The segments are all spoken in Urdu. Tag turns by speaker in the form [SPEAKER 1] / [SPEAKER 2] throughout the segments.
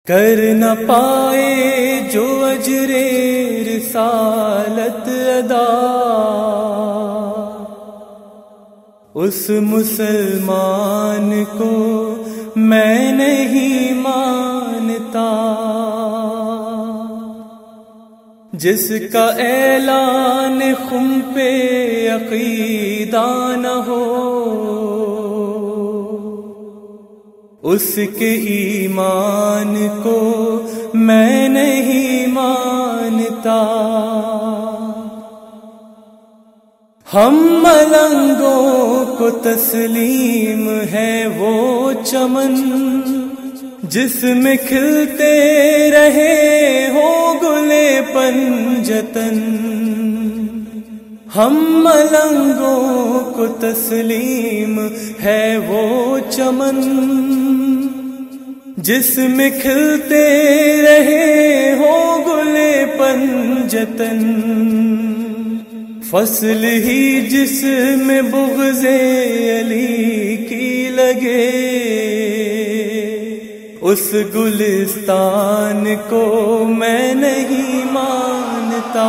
[SPEAKER 1] کر نہ پائے جو اجر رسالت ادا، اس مسلمان کو میں نہیں مانتا جس کا اعلان خم پہ عقیدہ نہ ہو، اس کے ایمان کو میں نہیں مانتا۔ ہم ملنگوں کو تسلیم ہے وہ چمن جس میں کھلتے رہے ہو گلے پنجتن، ہم ملنگوں کو تسلیم ہے وہ چمن جس میں کھلتے رہے ہو گلے پنجتن، فصل ہی جس میں بغض علی کی لگے، اس گلستان کو میں نہیں مانتا۔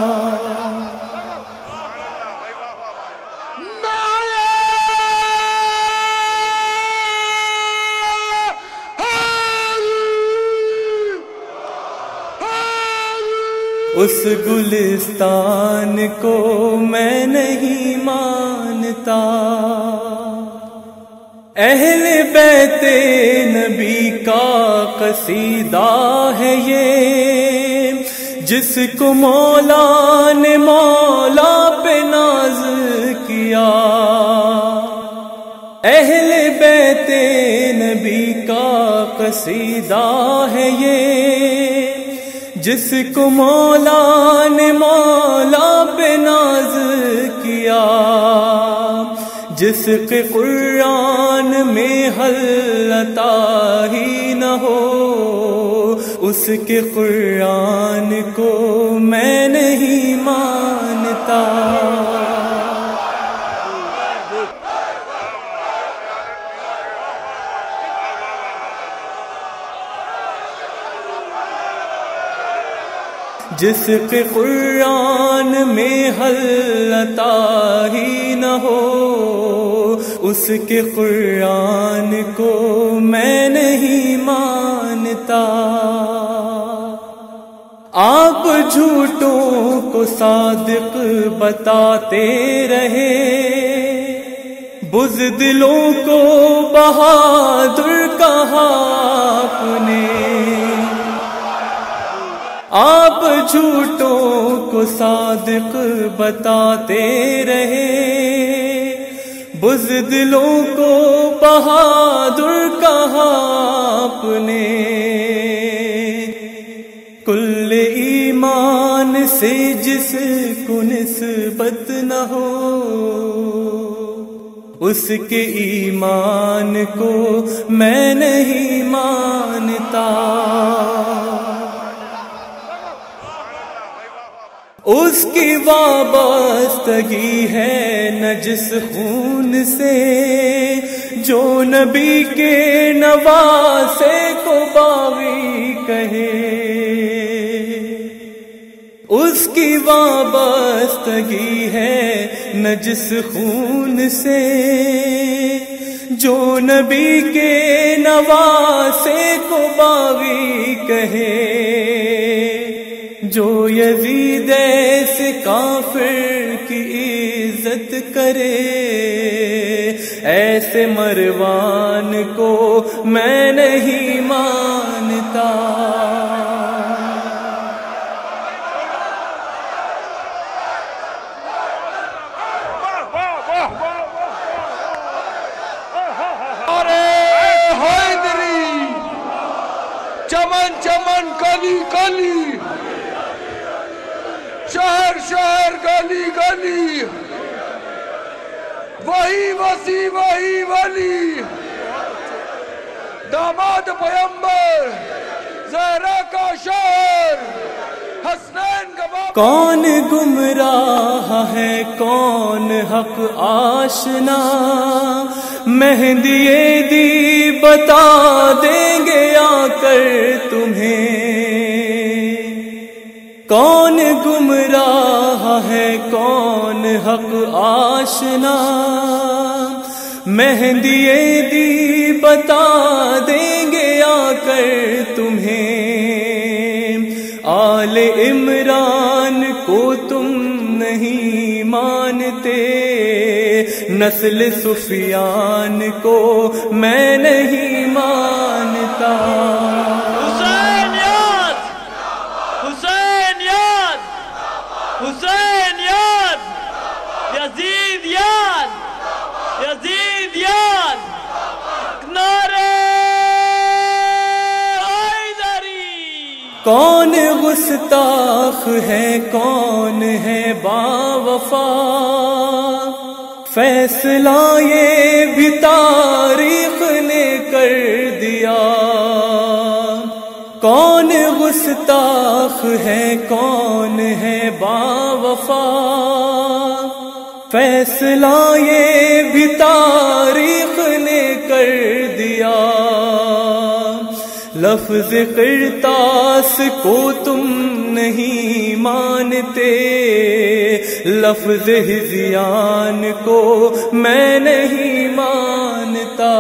[SPEAKER 1] اس گلستان کو میں نہیں مانتا۔ اہل بیت نبی کا قصیدہ ہے یہ، جس کو مولا نے مولا پہ ناز کیا۔ اہل بیت نبی کا قصیدہ ہے یہ، جس کو مولا نے مولا پہ ناز کیا۔ جس کے قرآن میں حل عطا ہی نہ ہو، اس کے قرآن کو میں نہیں مانتا۔ جس کے قرآن میں حل عطا ہی نہ ہو، اس کے قرآن کو میں نہیں مانتا۔ آپ جھوٹوں کو صادق بتاتے رہے، بزدلوں کو بہادر کہا آپ نے۔ آپ جھوٹوں کو صادق بتاتے رہے، بزدلوں کو بہادر کہا آپ نے۔ کل ایمان سے جس کو نسبت نہ ہو، اس کے ایمان کو میں نہیں مانتا۔ اس کی وابستگی ہے نجس خون سے، جو نبی کے نواسے کو باغی کہے۔ اس کی وابستگی ہے نجس خون سے، جو نبی کے نواسے کو باغی کہے۔ جو یزید ایسے کافر کی عزت کرے، ایسے مروان کو میں نہیں مانتا۔
[SPEAKER 2] چمن چمن گلی گلی، شہر شہر گلی گلی، وہی وسیع وہی ولی، داماد پیمبر زہرا کا شہر حسنین کا باپ۔
[SPEAKER 1] کون گمراہ ہے کون حق آشنا، مہدی دی بتا دیں گے آ کر ہے کون حق آشنا، مہندی دی بتا دیں گے آ کر تمہیں، آل عمران کو تم نہیں مانتے، نسل سفیان کو میں نہیں مانتا۔
[SPEAKER 3] حسین یاد، حسین یاد، حسین یاد، یزید یاد، یزید یاد، نعرہ حیدری۔
[SPEAKER 1] کون گستاخ ہے کون ہے باوفا، فیصلہ یہ بھی تاریخ نے کر دیا، کون گستاخ ہے کون ہے باوفا، فیصلہ یہ بھی تاریخ نے کر دیا، لفظ قرطاس کو تم نہیں مانتے، لفظ ہذیان کو میں نہیں مانتا۔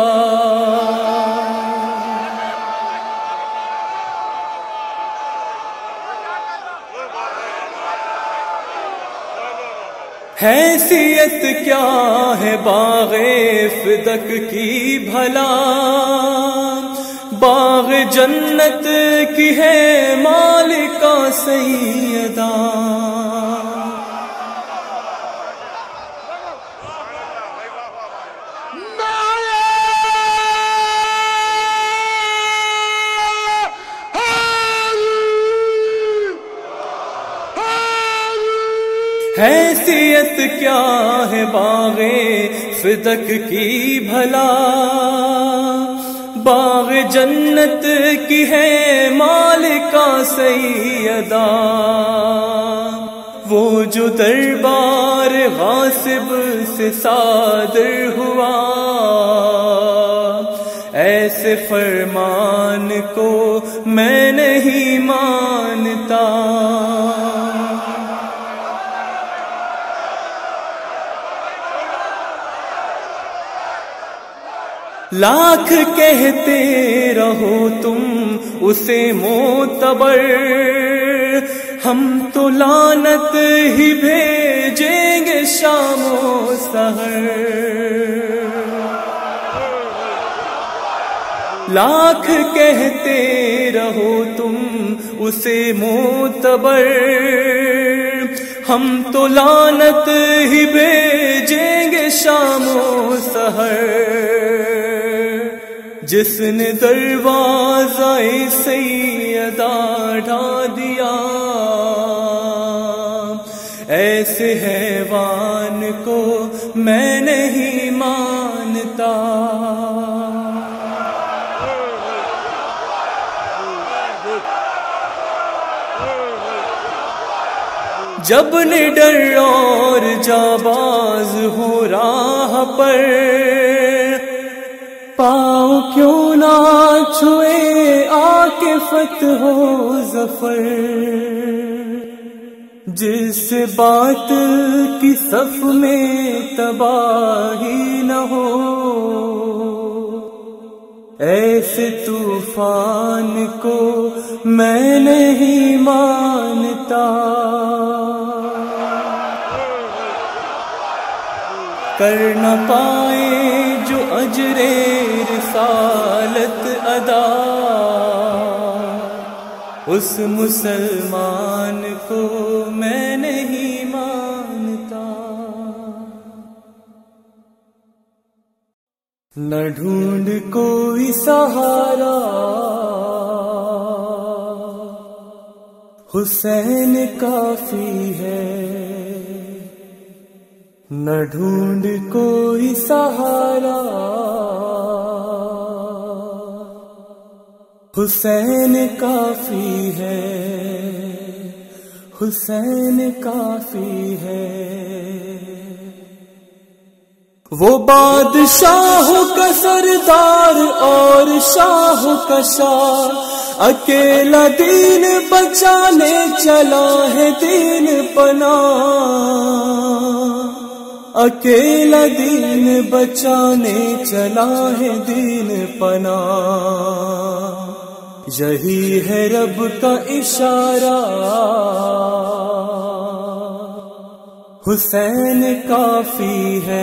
[SPEAKER 1] حیثیت کیا ہے باغ فدق کی بھلا، باغ جنت کی ہے مالکہ سیدہ، حیثیت کیا ہے باغ فدق کی بھلا، باغ جنت کی ہے مالکہ سیدہ، وہ جو دربار غاصب سے صادر ہوا، ایسے فرمان کو میں نہیں مانتا۔ لاکھ کہتے رہو تم اسے معتبر، ہم تو لعنت ہی بھیجیں گے شام و سحر، لاکھ کہتے رہو تم اسے معتبر، ہم تو لعنت ہی بھیجیں گے شام و سحر، جس نے دروازہ سیدہ ڈھا دیا، ایسے حیوان کو میں نہیں مانتا۔ جب نڈر اور جاباز ہو راہ پر، پاؤں کیوں نہ چھوئے آ کے فتح و ظفر، جس بات کی صف میں تباہی نہ ہو، ایسے طوفان کو میں نہیں مانتا۔ کر نہ پائے جو اجر رسالت ادا، اس مسلمان کو میں نہیں مانتا۔ نہ ڈھونڈ کوئی سہارا، حسین کافی ہے، نہ ڈھونڈ کوئی سہارا، حسین کافی ہے، حسین کافی ہے۔ وہ بادشاہ کا سردار اور شاہ کا شاہ، اکیلا دین بچانے چلا ہے دین پناہ، اکیلا دین بچانے چلا ہے دین پناہ، یہی ہے رب کا اشارہ، حسین کافی ہے۔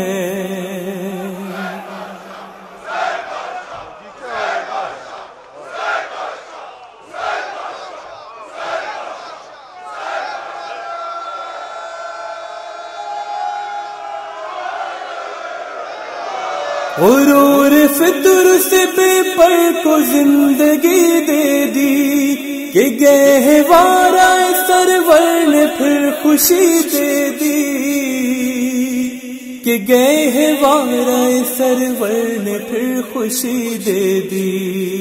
[SPEAKER 1] غرور فطر سے بے پر کو زندگی دے دی، کہ گہوارہ سرور نے پھر خوشی دے دی، کہ گہوارہ سرور نے پھر خوشی دے دی،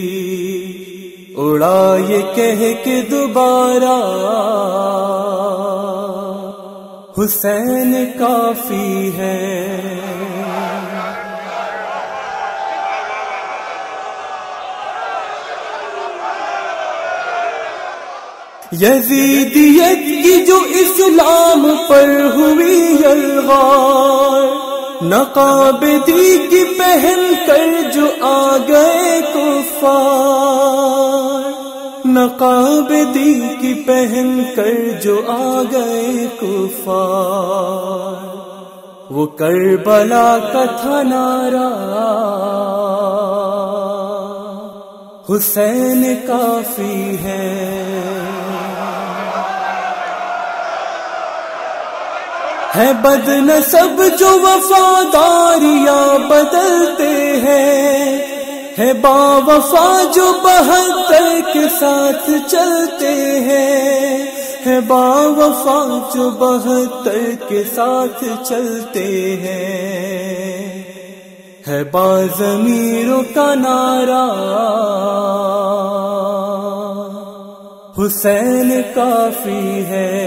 [SPEAKER 1] اڑا یہ کہہ کے دوبارہ حسین کافی ہے۔ یزیدیت کی جو اسلام پر ہوئی یلغار، نقابدی کی پہن کر جو آ گئے کفار، نقابدی کی پہن کر جو آ گئے کفار، وہ کربلا کا تھا نعرہ، حسین کافی ہے۔ ہے بد نسب جو وفاداریاں بدلتے ہیں، ہے با وفا جو 72 کے ساتھ چلتے ہیں، ہے با وفا جو 72 کے ساتھ چلتے ہیں، ہے با ضمیروں کا نعرہ، حسین کافی ہے۔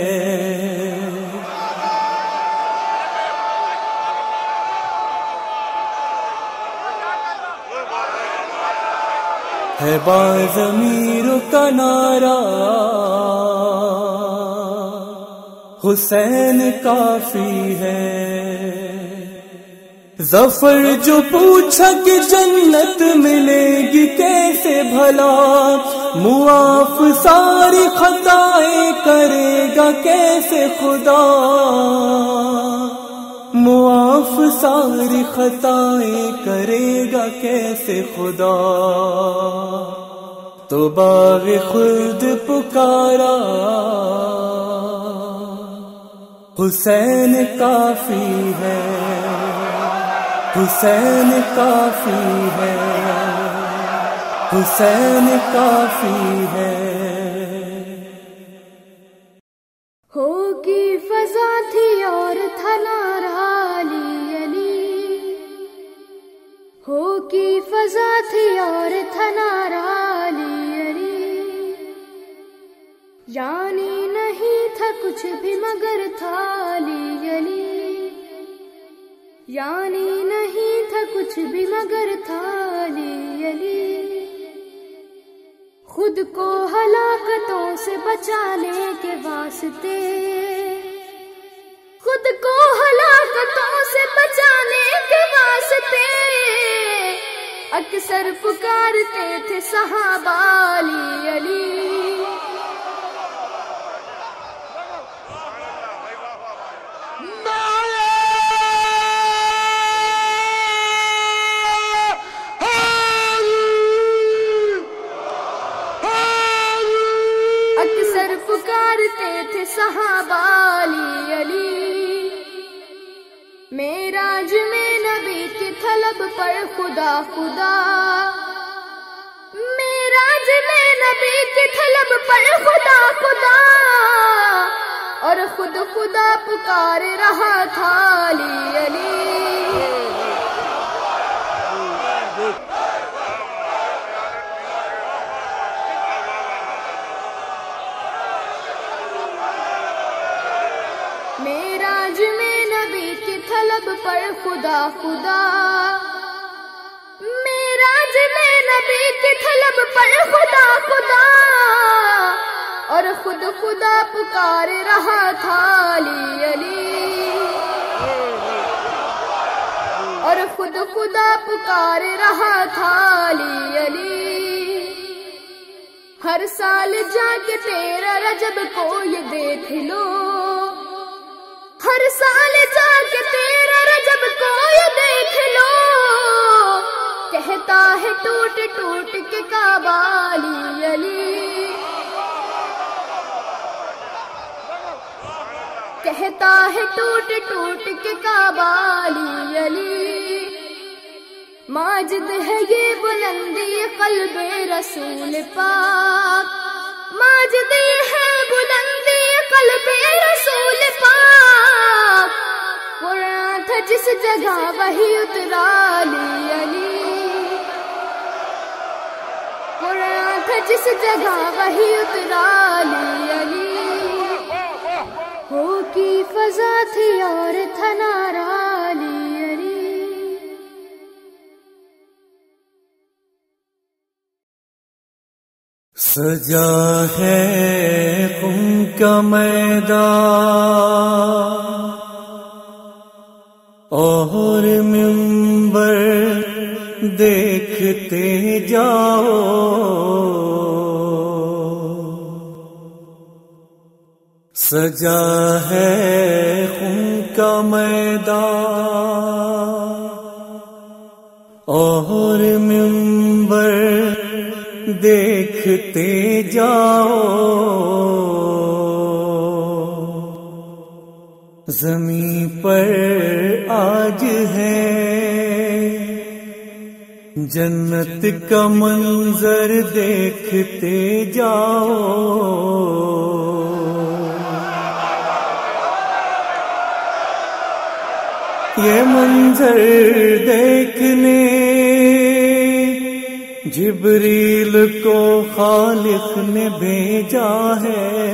[SPEAKER 1] ہے با ضمیروں کا نعرہ، حسین کافی ہے۔ ظفر جو پوچھا کہ جنت ملے گی کیسے بھلا، معاف ساری خطائیں کرے گا کیسے خدا، معاف ساری خطائیں کرے گا کیسے خدا، تو باغ خلد پکارا، حسین کافی ہے، حسین کافی ہے، حسین کافی ہے۔
[SPEAKER 4] ہوگی فضا تھی اور تھا نعرہ علی علی، ہوگی فضا تھی اور تھا نعرہ علی علی، یعنی نہیں تھا کچھ بھی مگر تھا علی علی، یعنی نہیں تھا کچھ بھی مگر تھا علی علی، خود کو ہلاکتوں سے بچانے کے واسطے، خود کو ہلاکتوں سے بچانے کے واسطے، اکثر پکارتے تھے صحابہ علی علی، پکارتے تھے صحابہ علی علی، معراج میں نبی کی طلب پر خدا خدا، معراج میں نبی کی طلب پر خدا خدا، اور خود خدا پکار رہا تھا علی علی، معراج میں نبی کی طلب پر خدا خدا، معراج میں نبی کی طلب پر خدا خدا، خدا پکار رہا تھا علی علی، اور خود خدا پکار رہا تھا علی علی۔ ہر سال جا کے 13 رجب کو یہ دیکھ لو، ہر سال جا کے 13 رجب کو یہ دیکھ لو، کہتا ہے ٹوٹ ٹوٹ کے کعبہ علی علی، کہتا ہے ٹوٹ ٹوٹ کے کعبہ علی علی۔ ماجد ہے یہ بلندی قلب رسول پاک، ماجد ہے بلندی قلب رسول پاک، قرآن تھا جس جگہ وہی اترا علی علی، قرآن تھا جس جگہ وہی اترا علی علی، ہو کی فضا تھی اور تھا نعرہ علی علی۔
[SPEAKER 1] سجا ہے خون کا میدان اور منبر دیکھتے جاؤ، سجا ہے خون کا میدان اور منبر دیکھتے جاؤ، زمین پر آج ہے جنت کا منظر دیکھتے جاؤ، یہ منظر دیکھنے جبریل کو خالق نے بھیجا ہے،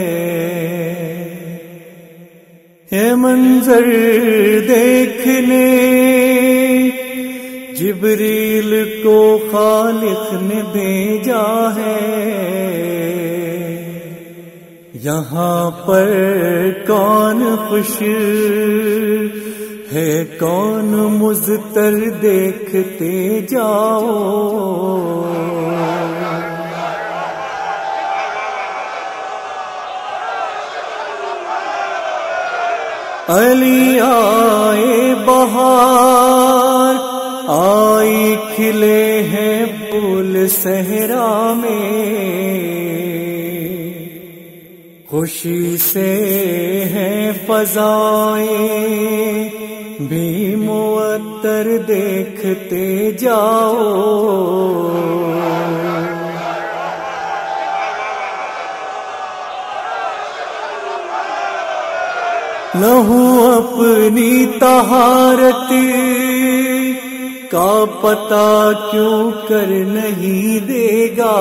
[SPEAKER 1] یہ منظر دیکھنے جبریل کو خالق نے بھیجا ہے، یہاں پر کون خوش ہے کون مضطر دیکھتے جاؤ، علی آئے بہار آئی کھلے ہیں پھول صحرا میں، خوشی سے ہیں فضائیں بھی معطر دیکھتے جاؤ، لہو اپنی طہارت کا پتہ کیوں کر نہیں دے گا،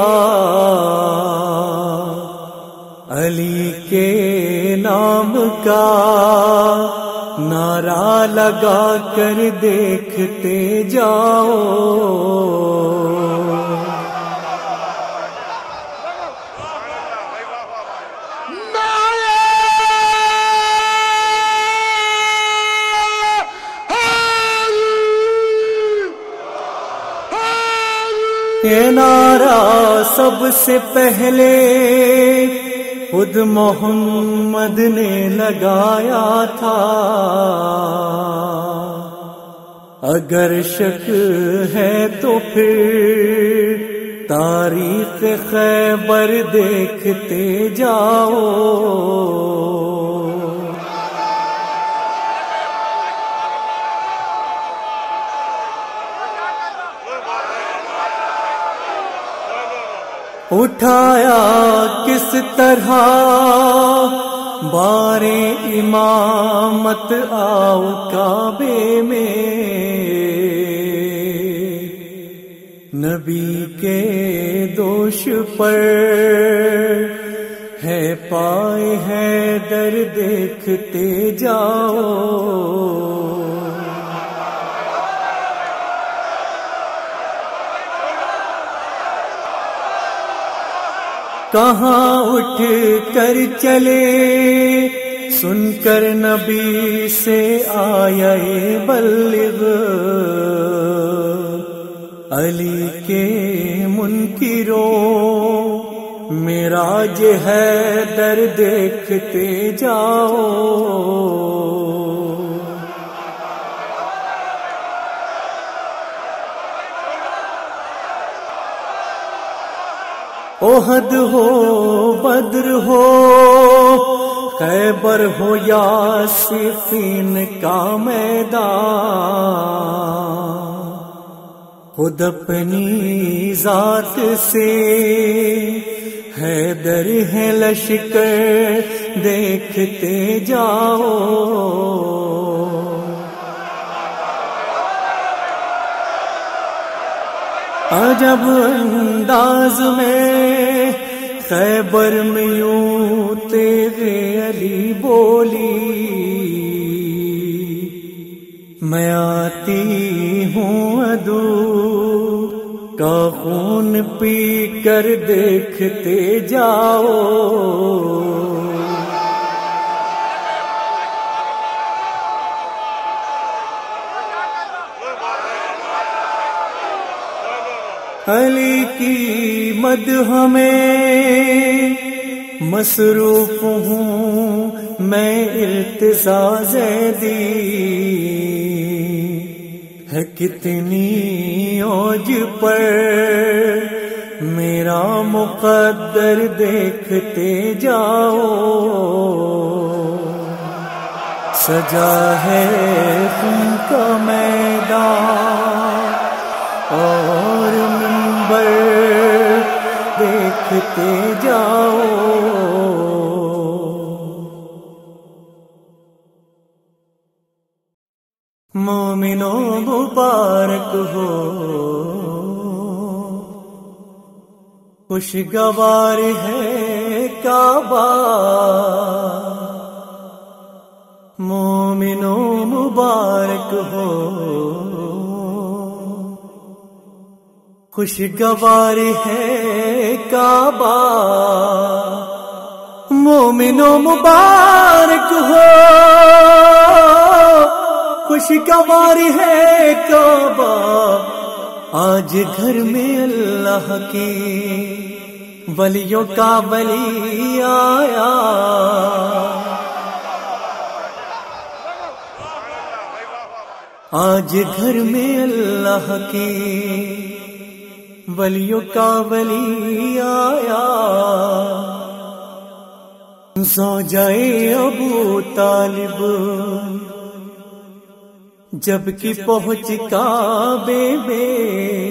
[SPEAKER 1] علی کے نام کا نعرہ لگا کر دیکھتے جاؤ، یہ نعرہ سب سے پہلے خود محمد نے لگایا تھا، اگر شک ہے تو پھر تاریخ خیبر دیکھتے جاؤ، اٹھایا کس طرح بار امامت آؤ کعبے میں، نبی کے دوش پر ہے پائے حیدر دیکھتے جاؤ، کہاں اٹھ کر چلے سن کر نبی سے آیا بلغ، علی کے منکروں معراج ہے در دیکھتے جاؤ، احد ہو بدر ہو خیبر ہو یا صفین کا میدان، خود اپنی ذات سے حیدر ہے لشکر دیکھتے جاؤ، عجب انداز میں خیبر میں یوں تیغ علی بولی، میں آتی ہوں عدو کا خون پی کر دیکھتے جاؤ، علی کی مدح میں مصروف ہوں میں ارتضا زیدی، ہے کتنی اوج پر میرا مقدر دیکھتے جاؤ، سجا ہے خون کا میدان اور منبر دیکھتے جاؤ، مومنوں مبارک ہو خوشگوار ہے کعبہ، مومنوں مبارک ہو خوشگوار ہے کعبہ، مومنوں مبارک ہو خوشگوار ہے کعبہ، آج گھر میں اللہ کے ولیوں کا ولی آیا، آج گھر میں اللہ کے ولیوں کا ولی آیا، زوجائے ابو طالب جب کی پہنچ کعبے میں،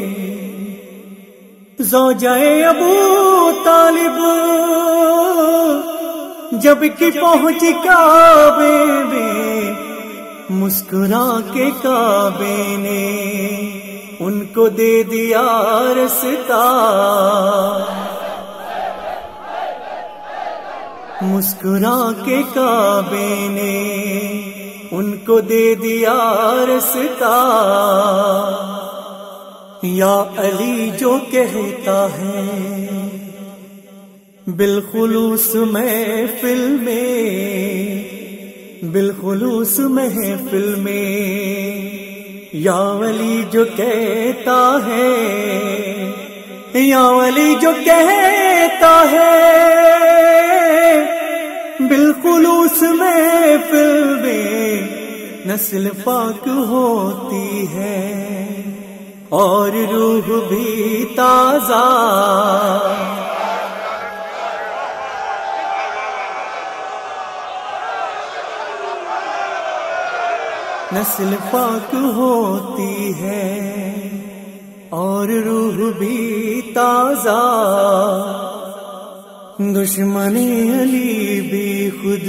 [SPEAKER 1] زوجائے ابو طالب جب کی پہنچ کعبے میں، مسکرا کے کعبے نے ان کو دے دیا رستہ، مسکرا کے کعبے نے ان کو دے دیا رستہ، یا علی جو کہتا ہے بالخلوص محفل میں، بالخلوص محفل میں، یا علی جو کہتا ہے، یا علی جو کہتا ہے بالخلوص محفل میں، نسل پاک ہوتی ہے اور روح بھی تازہ، نسل پاک ہوتی ہے اور روح بھی تازہ، دشمن علی بھی خود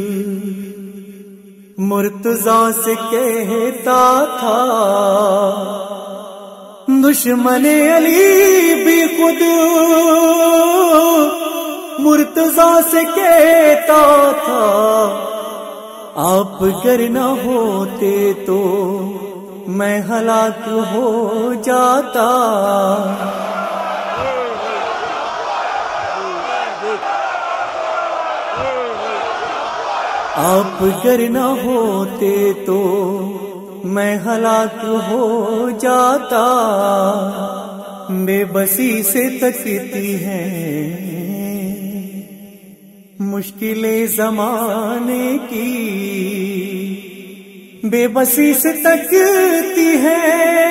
[SPEAKER 1] مرتضیٰ سے کہتا تھا، دشمن علی بھی خود مرتضیٰ سے کہتا تھا، آپ گر نہ ہوتے تو میں ہلاک ہو آپ گر نہ ہوتے تو میں ہلاک ہو جاتا، بے بسی سے تکتی ہیں مشکلیں زمانے کی، بے بسی سے تکتی ہیں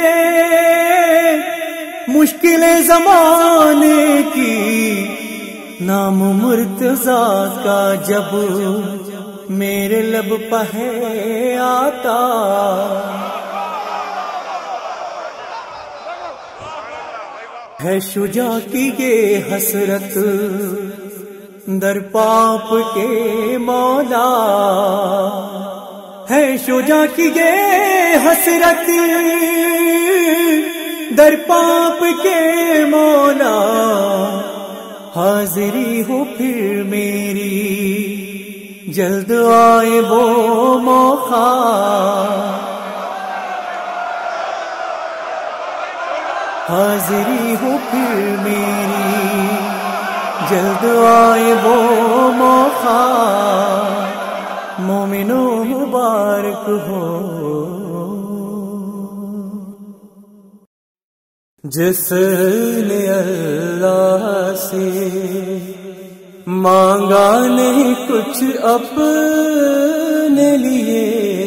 [SPEAKER 1] مشکلیں زمانے کی، نام مرتضیٰ کا جب میرے لب پہ آتا، ہے شجاع کی یہ حسرت در پاپ کے مولا، ہے شجاع کی یہ حسرت در پاپ کے مولا، حاضری ہو پھر میری جلد آئے وہ موقع، حاضری ہو پھر میری جلد آئے وہ موقع، مومنوں مبارک ہو جس نے اللہ سے مانگا نہیں کچھ اپنے لیے،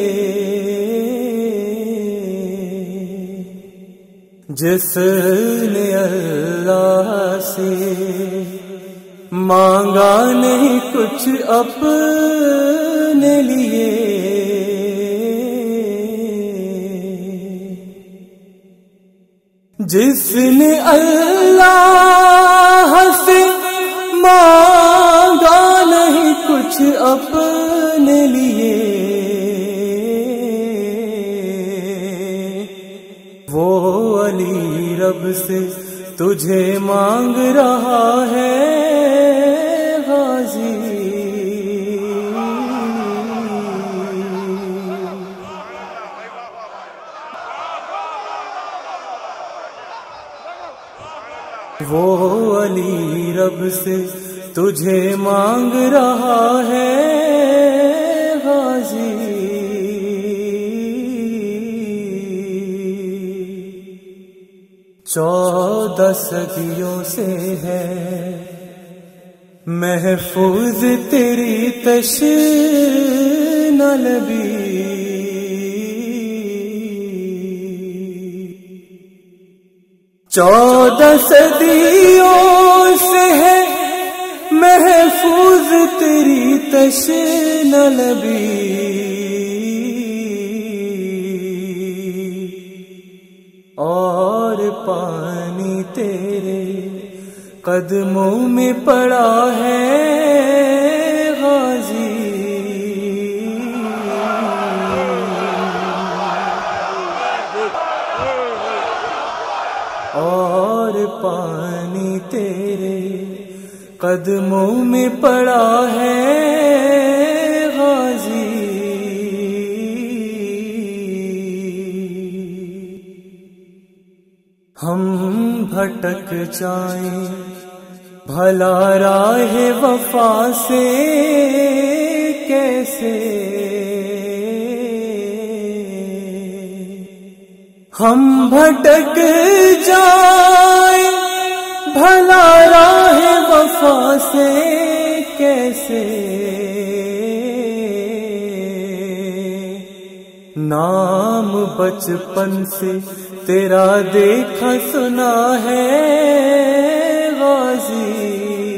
[SPEAKER 1] جس نے اللہ سے مانگا نہیں کچھ اپنے لیے، جس نے اللہ سے مانگا نہیں کچھ اپنے لیے، وہ علی رب سے تجھے مانگ رہا ہے غازی، وہ علی رب سے تجھے مانگ رہا ہے غازی، چودہ صدیوں سے ہے محفوظ تیری تشنہ لبی، چودہ صدیوں سے ہے محفوظ تیری تشنہ لبی، اور پانی تیرے قدموں میں پڑا ہے غازی، اور پانی تیرے قدموں میں پڑا ہے غازی، ہم بھٹک جائیں بھلا راہ وفا سے کیسے، ہم بھٹک جائیں بھلا راہ وفا سے کیسے، نام بچپن سے تیرا دیکھا سنا ہے غازی،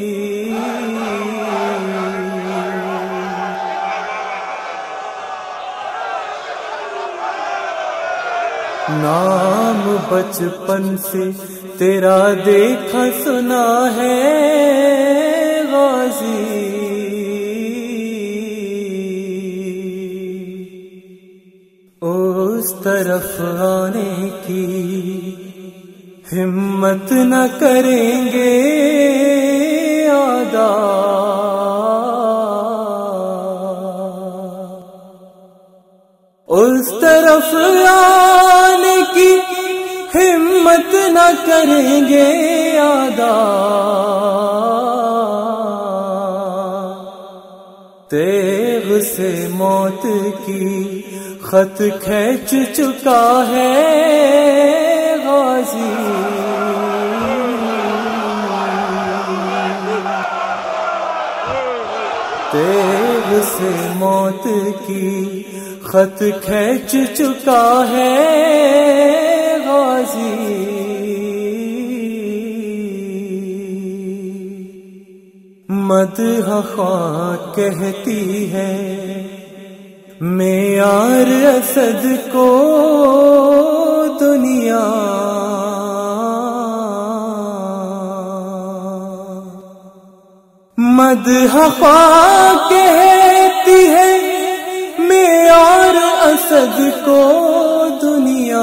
[SPEAKER 1] نام بچپن سے تیرا دیکھا سنا ہے غازی، اس طرف آنے کی ہمت نہ کریں گے آدھا، اس طرف آنے کی ہمت نہ کریں گے آدھا، تیغ سے موت کی خط کھینچ چکا ہے غازی، تیغ سے موت کی خط کھینچ چکا ہے غازی، مدح خاک کہتی ہے معیار اسد کو دنیا، مدح خاک کہتی ہے معیار اسد کو دنیا،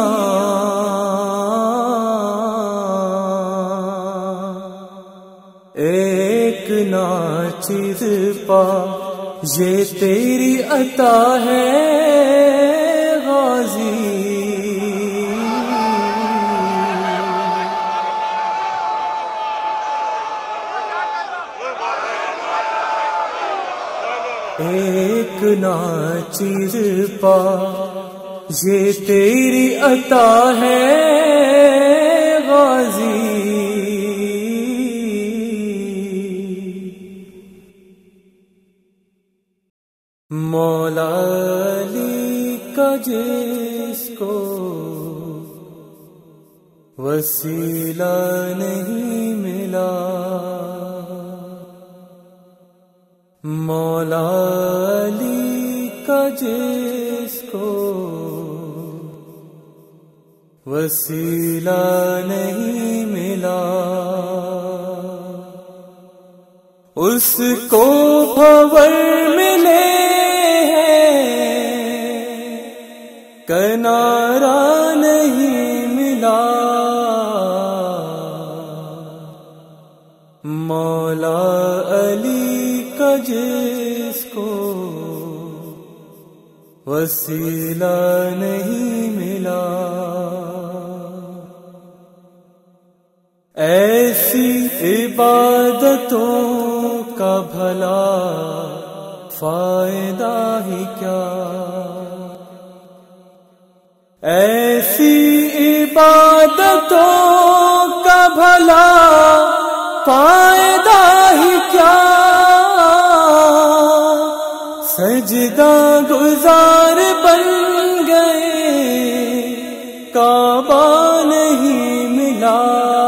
[SPEAKER 1] ایک ناچیز پا یہ تیری عطا ہے غازی، ایک ناچیز پا یہ تیری عطا ہے غازی، مولا علی کا جس کو وسیلہ نہیں ملا، مولا علی کا جس کو وسیلہ نہیں ملا، اس کو بھور ملے کنارہ نہیں ملا، مولا علی کا جس کو وسیلہ نہیں ملا، ایسی عبادتوں کا بھلا فائدہ ہی کیا، ایسی عبادتوں کا بھلا فائدہ ہی کیا، سجدہ گزار بن گئے کعبہ نہیں ملا،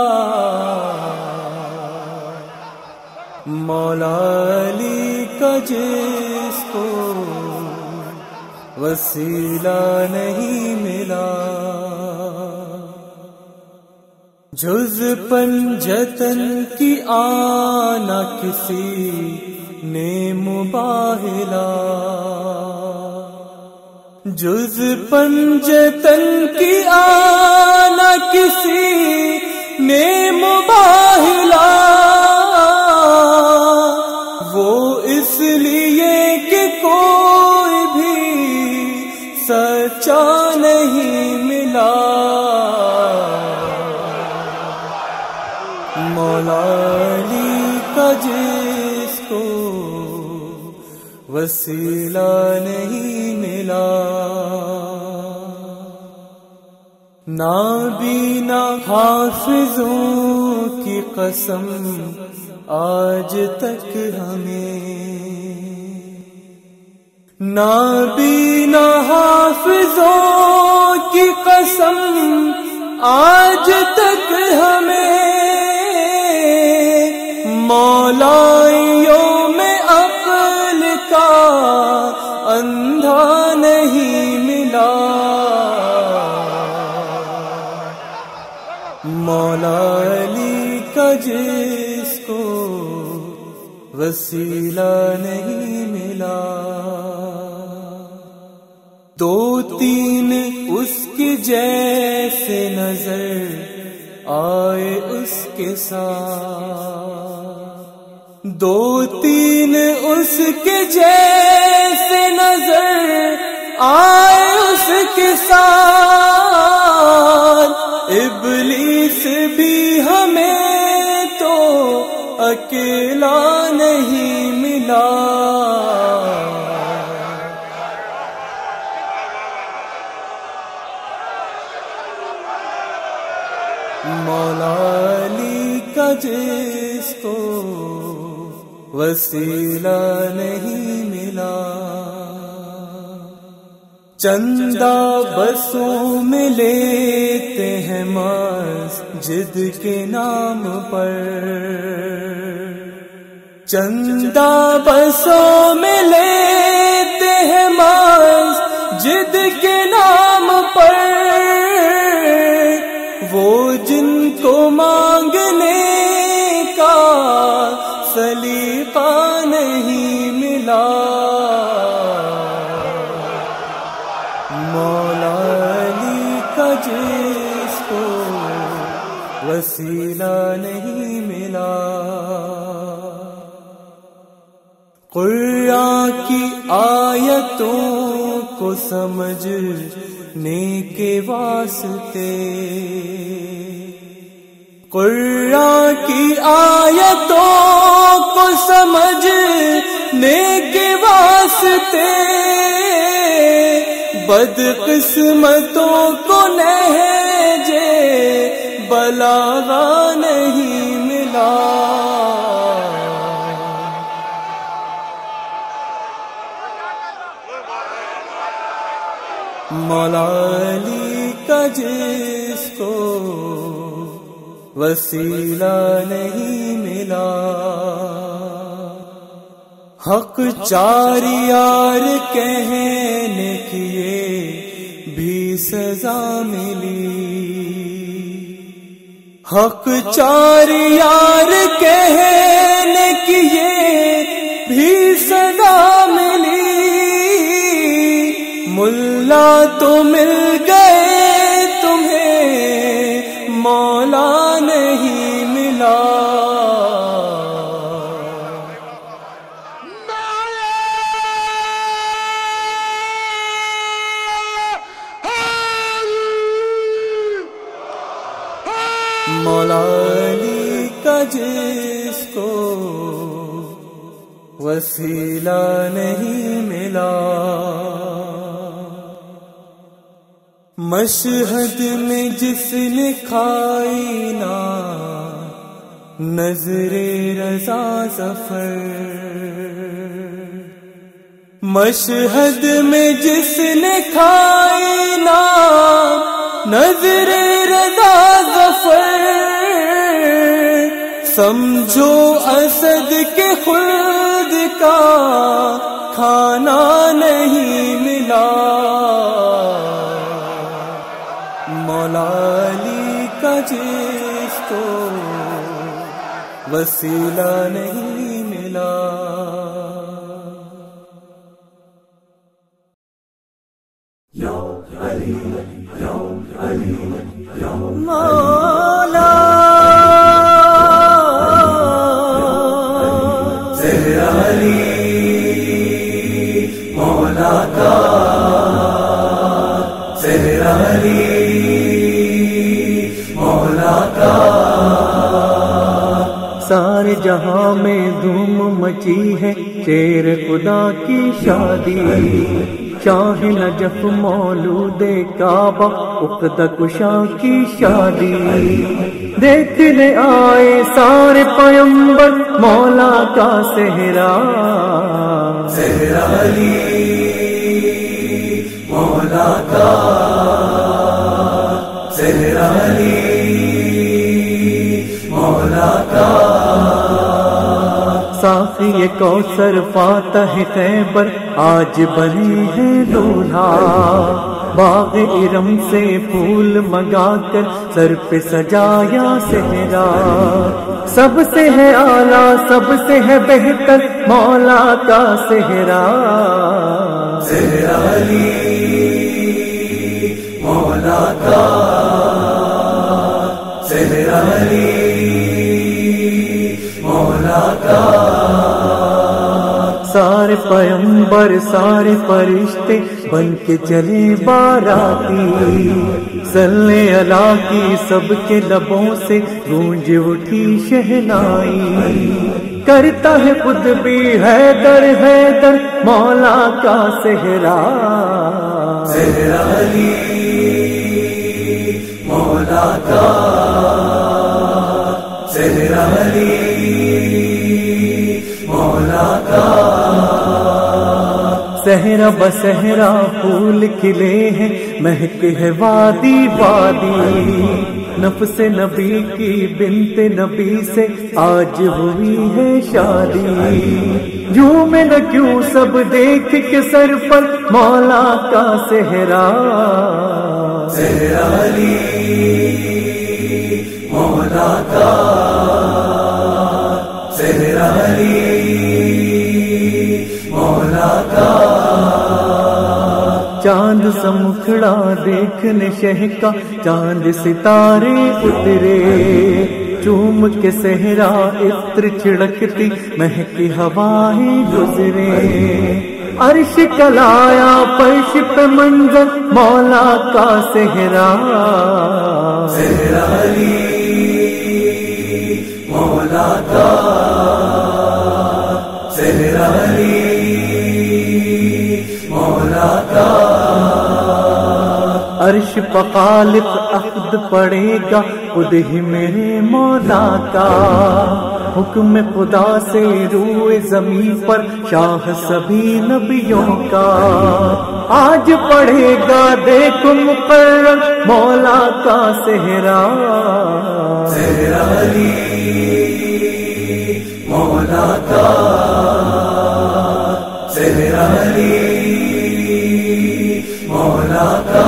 [SPEAKER 1] مولا علی کا جس کو وسیلہ نہیں ملا، جز پنجتن کی آنا کسی نے مباہلا، جز پنجتن کی آنا کسی نے مباہلا، وہ اس لیے کہ کوئی بھی سچا نہیں ملا، مولا علی کا جس کو وسیلہ نہیں ملا، نابینا حافظوں کی قسم آج تک ہمیں، نابینا حافظوں کی قسم آج تک ہمیں، مولا یوم عقل کا اندھا نہیں ملا، مولا علی کا جس کو وسیلہ نہیں ملا، دو تین اس کے جیسے نظر آئے اس کے ساتھ، دو تین اس کے جیسے نظر آئے اس کے ساتھ، ابلیس بھی ہمیں تو اکیلا نہیں ملا، مولا علی کا جس کو وسیلہ نہیں ملا، چندہ بسوں میں لیتے ہیں مسجد کے نام پر، چندہ بسوں میں لیتے ہیں مسجد کے نام پر، وہ جن کو مانگنے کا سلیقہ نہیں ملا، مولا علی کا جس کو وسیلہ نہیں ملا، قرآن کی آیتوں کو سمجھنے کے واسطے، قرآن کی آیتوں کو سمجھنے کے واسطے، بدقسمتوں کو نہج بلاغہ نہیں ملا، مولا علی کا جس کو وسیلہ نہیں ملا، حق چار یار کہنے کی یہ بھی سزا ملی، حق چار یار کہنے کی یہ بھی سزا ملی، ملا تو مل گئے تمہیں مولا نہیں ملا، مولا علی کا جس کو وسیلہ نہیں ملا، مشہد میں جس نے کھائی نا نظر رضا ظفر، مشہد میں جس نے کھائی نا نظر رضا ظفر، سمجھو اسد کے خلد کا کھانا نہیں ملا، مولا علی کا جس کو وسیلہ نہیں ملا، مولا زہرا علی مولا کا، زہرا علی مولا کا،
[SPEAKER 5] سارے جہاں میں دھوم مچی ہے شیر خدا کی شادی، شاہ نجف مولود کعبہ عقدہ کشا کی شادی، دیکھنے آئے سارے پیمبر مولا کا صحرا،
[SPEAKER 1] زہرا علی مولا کا، زہرا علی مولا کا،
[SPEAKER 5] ساقی کوثر فاتح خیبر آج بنی ہے دولہا، باغ ارم سے پھول منگا کر سر پہ سجایا صحرا، سب سے ہے اعلیٰ سب سے ہے بہتر مولا کا صحرا،
[SPEAKER 1] زہرا علی مولا کا، زہرا علی مولا کا،
[SPEAKER 5] سارے پیمبر سارے فرشتے بن کے چلے باراتی، صلی اللہ کی سب کے لبوں سے گونج اٹھی شہنائی، کرتا ہے خود بھی حیدر حیدر مولا کا صحرا،
[SPEAKER 1] زہرا علی مولا کا،
[SPEAKER 5] सहरा अली मौला का। सहरा बसहरा फूल खिले हैं, महके है वादी वादी। नफ्स नबी की बिन्त नबी से आज हुई है शादी। झूमे न क्यों सब देख के सर पर मौला का सहरा। सहरा अली मौला का, सहरा अली मौला का। चांद सा मुखड़ा देखने शहका, चांद सितारे उतरे। चूम के सहरा इत्र छिड़कती, महकी हवाएं गुजरे। अर्श कलाया फर्श पे मंजर मौला का सहरा। सहरा अली मौला का, सहरा अली मौला का। अर्श पकालिक अख्द पड़ेगा खुद ही मेरे मौला का। हुक्म खुदा से रूए ज़मीं पर शाह सभी नबियों का। आज पढ़ेगा देखो मुकर्रम मौला का सहरा। सहरा अली मौला का, सहरा अली मौला का।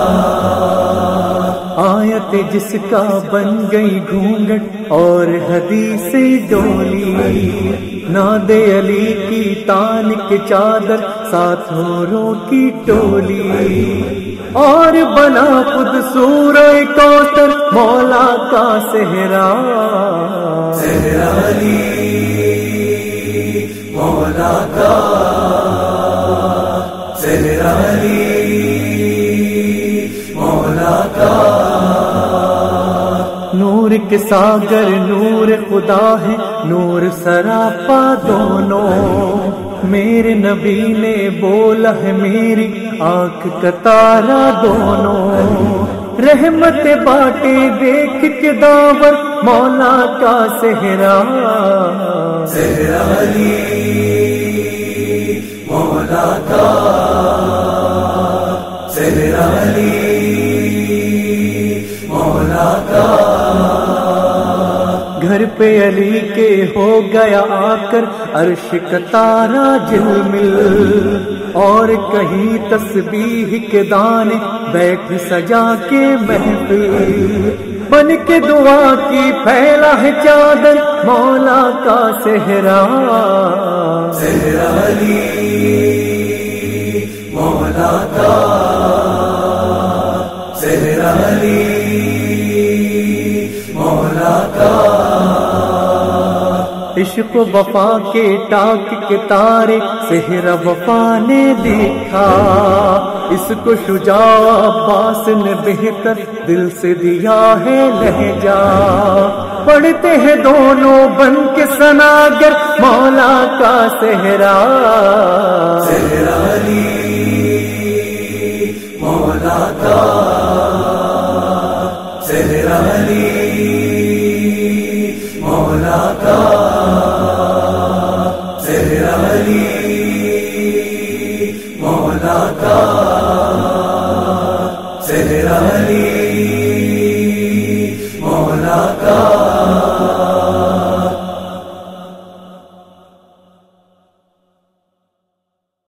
[SPEAKER 5] आयत जिसका बन गई घूंघट और हदीस डोली। नादे अली की तान के चादर साथ नूरों की टोली। और बना खुद सूरह कौसर मौला का सहरा। सहरा अली मौला का, सहरा अली मौला का। नूर के सागर नूर खुदा है, नूर सरापा दोनों। मेरे नबी ने बोला है मेरी आंख का तारा दोनों। रहमत बाटे देख के दावर मौला का सहरा। सहरा अली मौला का, सहरा अली मौला का। घर पे अली के हो गया आकर अर्श का तारा झिलमिल। और कहीं तस्बीह के दाने बैठ सजा के महफिल। बन के दुआ की फैला है चादर मौला का सहरा। सहरा अली मौला का, सहरा अली मौला का। इश्क वफा के टाक के तारे सहरा वफा ने देखा। इसको शुजा अब्बास ने बेहतर दिल से दिया है लहजा। पढ़ते हैं दोनों बन के सनागर मौला का सहरा। सहरा अली मौला का, सहरा अली मौला का, सहरा अली मौला का, सहरा अली मौला का।